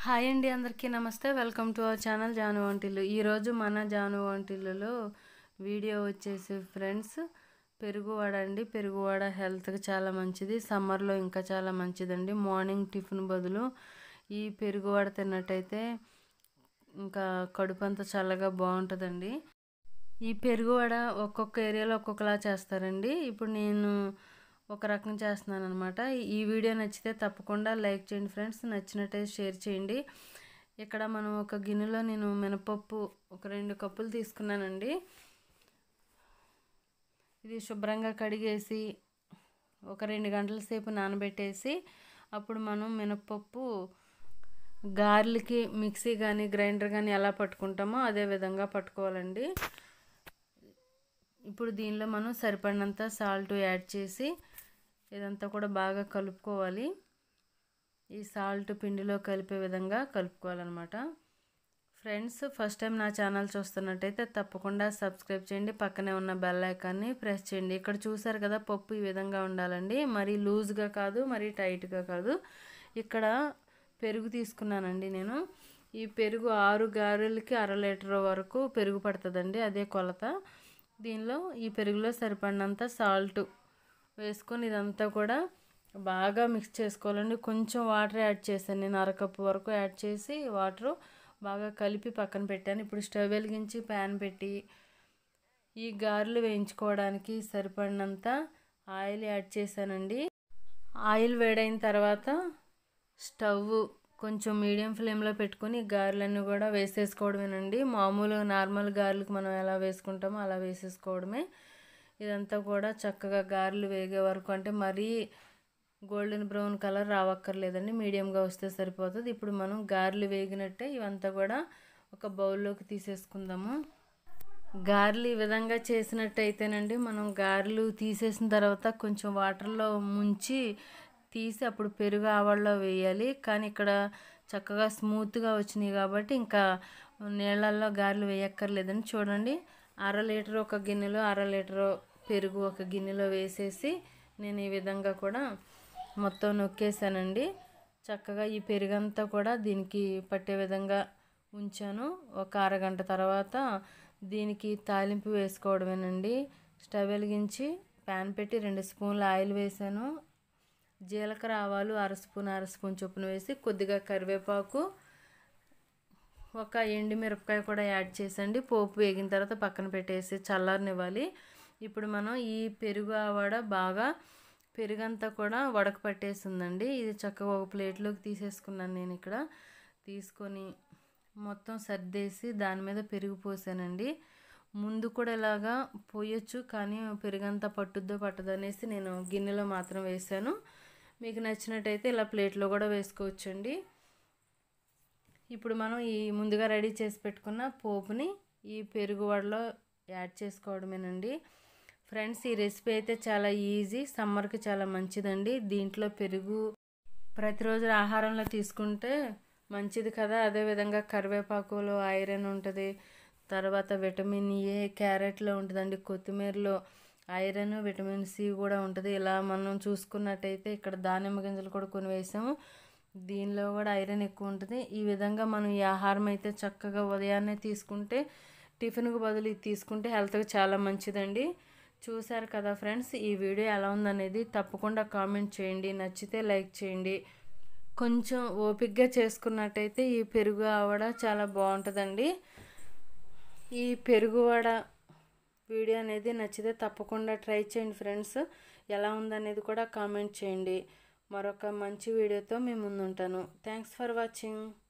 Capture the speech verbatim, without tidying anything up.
Hi అండి, అందరికీ నమస్తే. Welcome to our channel Janu Vantillu. ఈరోజు మన జాను వంటిల్లులో వీడియో వచ్చేసి ఫ్రెండ్స్ పెరుగు వడ అండి. పెరుగు వడ హెల్త్కి చాలా మంచిది, సమ్మర్లో ఇంకా చాలా మంచిదండి. మార్నింగ్ టిఫిన్ బదులు ఈ పెరుగు వడ తిన్నట్టయితే ఇంకా కడుపు అంతా చల్లగా బాగుంటుందండి. ఈ పెరుగు వడ ఒక్కొక్క ఏరియాలో ఒక్కొక్కలా చేస్తారండి. ఇప్పుడు నేను ఒక రకం చేస్తున్నాను అనమాట. ఈ వీడియో నచ్చితే తప్పకుండా లైక్ చేయండి ఫ్రెండ్స్, నచ్చినట్టయితే షేర్ చేయండి. ఇక్కడ మనం ఒక గిన్నెలో నేను మినపప్పు ఒక రెండు కప్పులు తీసుకున్నానండి. ఇది శుభ్రంగా కడిగేసి ఒక రెండు గంటల సేపు నానబెట్టేసి అప్పుడు మనం మినపప్పు గార్లికి మిక్సీ కానీ గ్రైండర్ కానీ ఎలా పట్టుకుంటామో అదే విధంగా పట్టుకోవాలండి. ఇప్పుడు దీనిలో మనం సరిపడినంత సాల్ట్ యాడ్ చేసి ఇదంతా కూడా బాగా కలుపుకోవాలి. ఈ సాల్ట్ పిండిలో కలిపే విధంగా కలుపుకోవాలన్నమాట. ఫ్రెండ్స్, ఫస్ట్ టైం నా ఛానల్ చూస్తున్నట్టయితే తప్పకుండా సబ్స్క్రైబ్ చేయండి, పక్కనే ఉన్న బెల్ ఐకాన్ని ప్రెస్ చేయండి. ఇక్కడ చూసారు కదా, పప్పు ఈ విధంగా ఉండాలండి. మరీ లూజ్గా కాదు, మరీ టైట్గా కాదు. ఇక్కడ పెరుగు తీసుకున్నానండి నేను. ఈ పెరుగు ఆరు గారెలకి అర లీటర్ వరకు పెరుగు పడుతుందండి, అదే కొలత. దీనిలో ఈ పెరుగులో సరిపడినంత సాల్ట్ వేసుకొని ఇదంతా కూడా బాగా మిక్స్ చేసుకోవాలండి. కొంచెం వాటర్ యాడ్ చేశాను నేను, అరకప్పు వరకు యాడ్ చేసి వాటరు బాగా కలిపి పక్కన పెట్టాను. ఇప్పుడు స్టవ్ వెలిగించి ప్యాన్ పెట్టి ఈ గారెలు వేయించుకోవడానికి సరిపడినంత ఆయిల్ యాడ్ చేశానండి. ఆయిల్ వేడైన తర్వాత స్టవ్ కొంచెం మీడియం ఫ్లేమ్లో పెట్టుకొని గారెలన్నీ కూడా వేసేసుకోవడమేనండి. మామూలు నార్మల్ గారెలకు మనం ఎలా వేసుకుంటామో అలా వేసేసుకోవడమే. ఇదంతా కూడా చక్కగా గారెలు వేగే వరకు, అంటే మరీ గోల్డెన్ బ్రౌన్ కలర్ రావక్కర్లేదండి, మీడియంగా వస్తే సరిపోతుంది. ఇప్పుడు మనం గారెలు వేగినట్టే ఇవంతా కూడా ఒక బౌల్లోకి తీసేసుకుందాము. గారెలు ఈ విధంగా చేసినట్టయితేనండి, మనం గారెలు తీసేసిన తర్వాత కొంచెం వాటర్లో ముంచి తీసి అప్పుడు పెరుగు ఆవడలో వేయాలి. కానీ ఇక్కడ చక్కగా స్మూత్గా వచ్చినాయి కాబట్టి ఇంకా నీళ్ళల్లో గారెలు వేయక్కర్లేదని. చూడండి, అర లీటర్ ఒక గిన్నెలో అర లీటర్ పెరుగు ఒక గిన్నెలో వేసేసి నేను ఈ విధంగా కూడా మొత్తం నొక్కేసానండి. చక్కగా ఈ పెరుగంతా కూడా దీనికి పట్టే విధంగా ఉంచాను. ఒక అరగంట తర్వాత దీనికి తాలింపు వేసుకోవడమేనండి. స్టవ్ వెలిగించి ప్యాన్ పెట్టి రెండు స్పూన్ల ఆయిల్ వేసాను. జీలకర్ర ఆవాలు అర స్పూన్ అర స్పూన్ చొప్పున వేసి కొద్దిగా కరివేపాకు, ఒక ఎండుమిరపకాయ కూడా యాడ్ చేసండి. పోపు వేగిన తర్వాత పక్కన పెట్టేసి చల్లారనివ్వాలి. ఇప్పుడు మనం ఈ పెరుగు ఆవడ బాగా పెరుగంతా కూడా వడక పట్టేసిందండి. ఇది చక్కగా ఒక ప్లేట్లోకి తీసేసుకున్నాను నేను. ఇక్కడ తీసుకొని మొత్తం సర్దేసి దాని మీద పెరుగు పోసానండి. ముందు కూడా ఇలాగా పోయొచ్చు, కానీ పెరుగంతా పట్టుద్దో పట్టదో అనేసి నేను గిన్నెలో మాత్రం వేసాను. మీకు నచ్చినట్టయితే ఇలా ప్లేట్లో కూడా వేసుకోవచ్చండి. ఇప్పుడు మనం ఈ ముందుగా రెడీ చేసి పెట్టుకున్న పోపుని ఈ పెరుగు వడలో యాడ్ చేసుకోవడమేనండి. ఫ్రెండ్స్, ఈ రెసిపీ అయితే చాలా ఈజీ, సమ్మర్కి చాలా మంచిదండి. దీంట్లో పెరుగు ప్రతిరోజు ఆహారంలో తీసుకుంటే మంచిది కదా. అదేవిధంగా కరివేపాకులో ఐరన్ ఉంటుంది, తర్వాత విటమిన్ ఏ క్యారెట్లో ఉంటుందండి, కొత్తిమీరలో ఐరన్ విటమిన్ సి కూడా ఉంటుంది. ఇలా మనం చూసుకున్నట్టయితే ఇక్కడ దానిమ్మ గింజలు కూడా కొన్ని వేసాము, దీనిలో కూడా ఐరన్ ఎక్కువ ఉంటుంది. ఈ విధంగా మనం ఈ ఆహారం అయితే చక్కగా ఉదయాన్నే తీసుకుంటే, టిఫిన్కు బదులు ఇది తీసుకుంటే హెల్త్కి చాలా మంచిదండి. చూశారు కదా ఫ్రెండ్స్, ఈ వీడియో ఎలా ఉందనేది తప్పకుండా కామెంట్ చేయండి, నచ్చితే లైక్ చేయండి. కొంచెం ఓపికగా చేసుకున్నట్టయితే ఈ పెరుగు ఆవడ చాలా బాగుంటుందండి. ఈ పెరుగు వడ వీడియో అనేది నచ్చితే తప్పకుండా ట్రై చేయండి ఫ్రెండ్స్. ఎలా ఉందనేది కూడా కామెంట్ చేయండి. మరొక మంచి వీడియోతో మీ ముందు ఉంటాను. Thanks for watching.